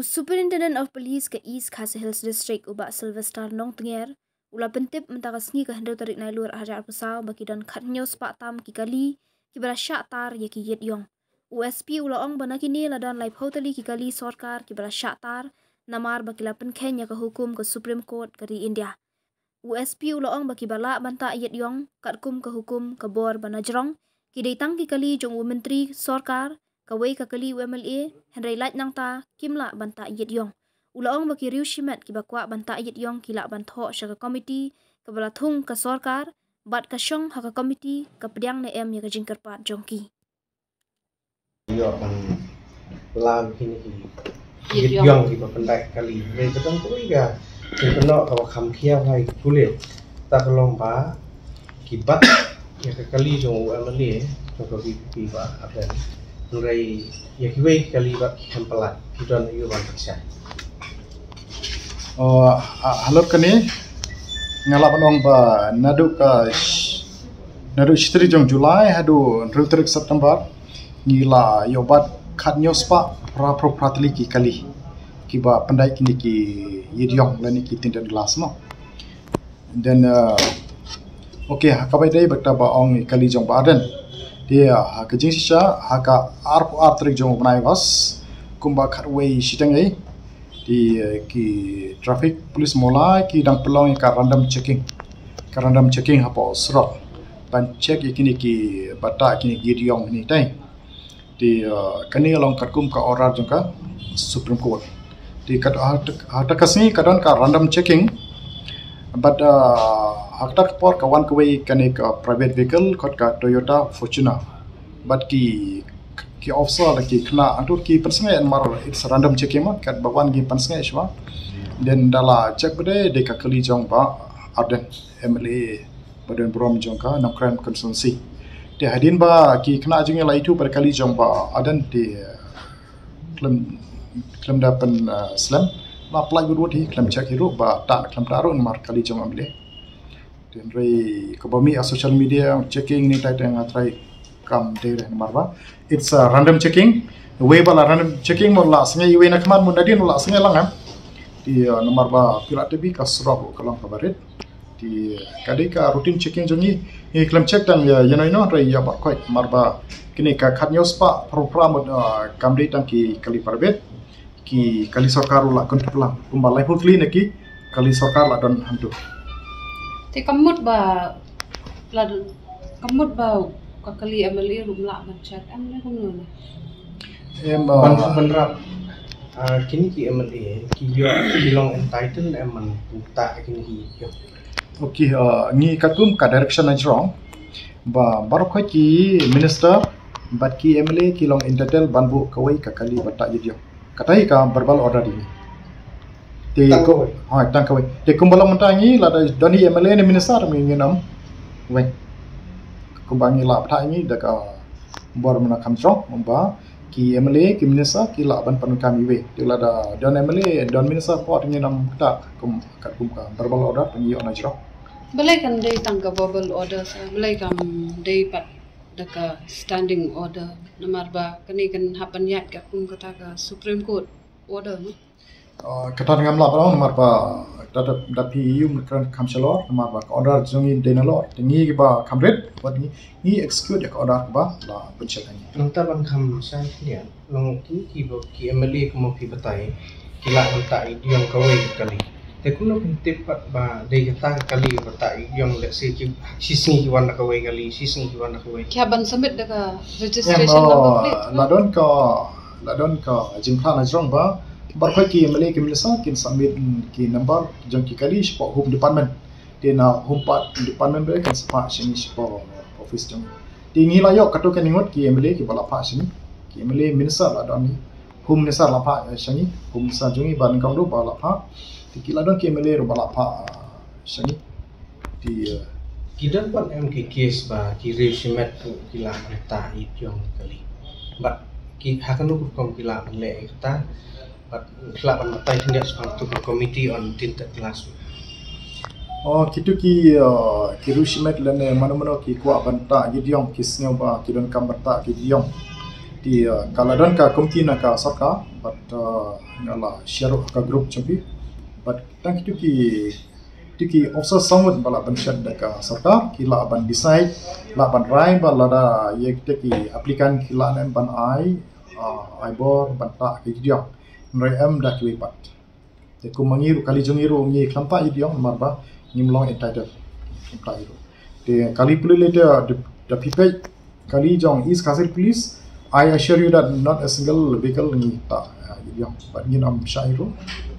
Superintendent of Police ke East Khasi Hills District ubak Sylvester Nong Tenger ula pentip mentakas ngi ke hendak tarik nailur hajar pesau bagi dan khatnyo sepak tam ki kali ki berasyak tar ye ki yet yong. USP ula ong bana kini ladan lai photali ki kali sarkar ki berasyak tar namar bagi la penkhen ya ke hukum ke Supreme Court dari India. USP ula ong bagi balak banta yet yong kat kum ke hukum ke bor bana jerong ki datang ki kali jong menteri sarkar kawai kakali UMLA Henry Light nang ta kimla banta yet yong. Ulaong baki riu shimet ki bakwa banta yet yong kila bantho syaka komiti ke balathung ke sarkar bat kasyong haka komiti ke pediang na em ya ke jingkerpat jongki. Yo kan lam kini ki yet yong ki pendai kali. Re betul tu iga. Ki peno ka kham khia hai kulit. Ta kelong ba ki bat ya ke kali jong UMLA jong ki ba apa Nurai ya kiwei kali bat tempelat kita yu ban paksa. Halo kini ngalap nong ba nadu istri jong Julai hadu 3 September ngila yobat khatnyo spa pro pratli ki kali kiba pandai kini ki yidyong lani ki tindan glass no. Dan okay kabai dai bakta ba ong kali jong badan dia kejing sisa haka ar trik jong benai was kumba khatway sitangai di ki traffic police mulai ki dang pelong ka random checking hapo srok ban check ikini ki bata kini gidiong ni tai di kani along katkum ka orar jong ka Supreme Court di kat hata kasni kadan ka random checking but haktak por kawan kawai kani ka private vehicle kot ka Toyota Fortuner but ki officer lagi kena atur ki pensengai mar it's random checking ma kat bawan gi pensengai shwa then dala check bade de ka kali jong ba Arden MLA badan brom jong ka nam crime consultancy de hadin ba ki kena jing la itu pada kali jong ba Arden de klem dapan slam ma apply guru di klem check hiru ba ta klem taru mar kali jong amle dan rei kebami social media checking ni tai teng atrai kam de marba it's a random checking we bala random checking mo la sengai we na khaman mo nadin la sengai lang di nomor ba pila tebi ka srok kalong kabaret di kadika routine checking jongi e klem check dan ya no rei ya ba khoi marba kini ka khatnyo spa program kam de tang ki kali parbet ki kali sarkar la kontrola kumbalai putli neki kali sarkar la don hantu te kamut ba kakali MLA rumla macet am ne kumno em beneran kini ki MLA ki yo belong entitled eman puta kini ki yo okay ni katum ka direction is wrong ba barokho ki minister but ki MLA ki long entitled banbu kawai kakali bata yedio katai ka verbal order ini te ko tang kawai te kumbalong mentangi la doni MLA ni minister mi nginam we kumbangi la pata ini daka bor mena kamsong umba ki MLA ki minister ki la ban panu kami we te la da don MLA don minister pot nginam ta kum kat kum ka verbal order pengi ona jro balai kan dei tangka verbal order sa balai kam dei pat daka standing order nomor ba kani kan hapan yat ka kum kata ka Supreme Court order no kata ngam la ba nomor ba da PU kan kamselor nomor ba order jongi denalor tingi ba kamret wat ni execute ka order ba la pencetani nang taban kham sai dia long ki MLA ko mo ki batai kila batai yang kawai kali te kuno pintipat ba de kata kali batai yang let's say sising ki wan kawai kali sising ki wan kawai kya ban submit daga registration number plate la don ka jingkha na jrong ba barkhoi ki MLA ki minister kin submit ki number jong ki kali spo home department dina home department be kan spa sini spo office jong tingi la yo kato kan ingot ki MLA ki bala pa sini ki MLA minister la don home minister la pa sini home minister jongi ban kam do bala pa ti la don ki MLA ro bala pa sini di kidan pan MK case ba ki resumet kila mata ityong kali but ki hakan hukum kila le kata but kelapan mata tindak sepatu committee on tinted glass kitu ki rushimet lene mano ki kwa banta gidiong kisnya ba kidon kam banta gidiong di kaladan ka komiti na ka sarka but ngala share ka group champi but tang ki officer samut bala ban shed ka sarka ki la ban decide la ban rai bala da yek te ki applicant ki la ban ai bor ban ta ki dia nrai am da ki pat te ku mangiru kali jongiru ngi klampa idiong marba ngimlong entitled te kali pulile the people kali jong East Kasir Police, I assure you that not a single vehicle ni ta idiong but ngin am shairu